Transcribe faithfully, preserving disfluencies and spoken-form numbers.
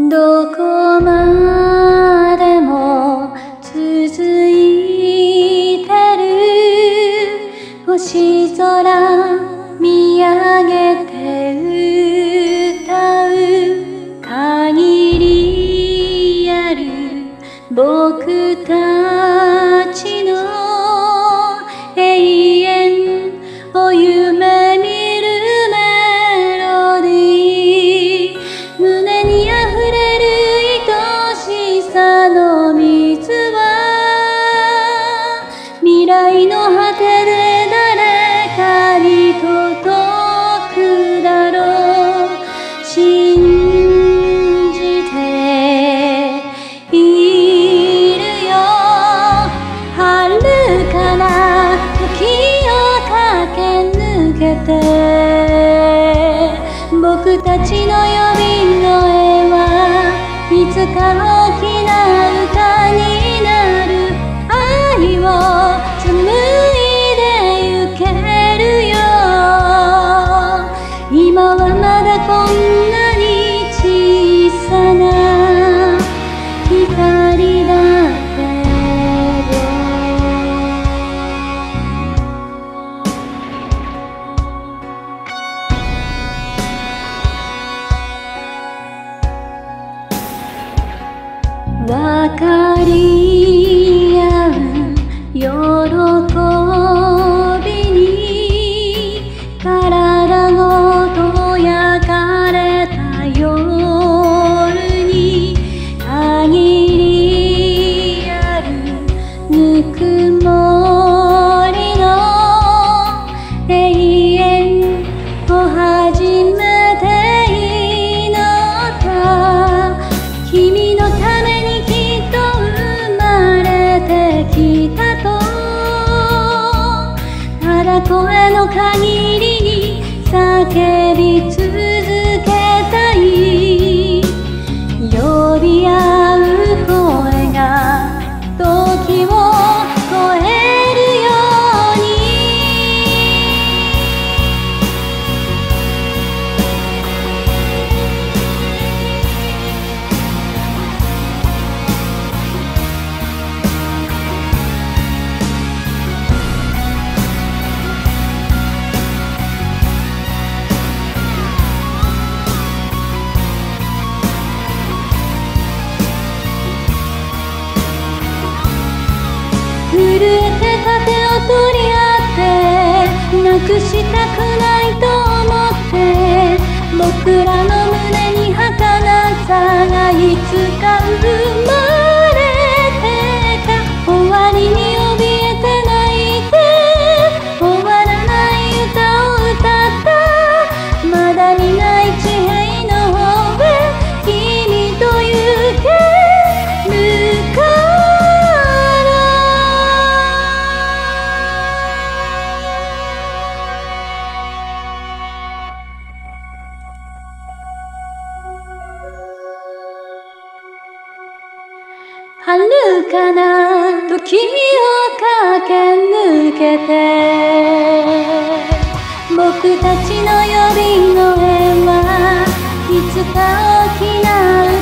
どこまでも続いてる星空見上げて歌う限りある僕たちの永遠を夢見るメロディー、胸にあふれる愛しさの水は未来の果てで誰かに届くだろう。信じているよ。遥かな時を駆け抜けて、僕たちの呼び声はいつか大きな歌になる。愛を紡いでゆけるよ。今はまだこんなに小さな光だけど、分かり合う喜びに体ごと焼かれた夜に限りあるぬくもりの永遠を初めて祈った。君のためにきっと生まれてきたと、ただ声の限りに叫び続けたい。呼び合う声が時を超えるように。震えてた手を取り合ってなくしたくないと思って、僕らの胸に儚さがいつか生まれてた。終わりに怯えて泣いて終わらない歌を歌った。まだ見ない地平の方へ君と行けるか。遥かな時を駆け抜けて、僕たちの呼び声はいつか大きな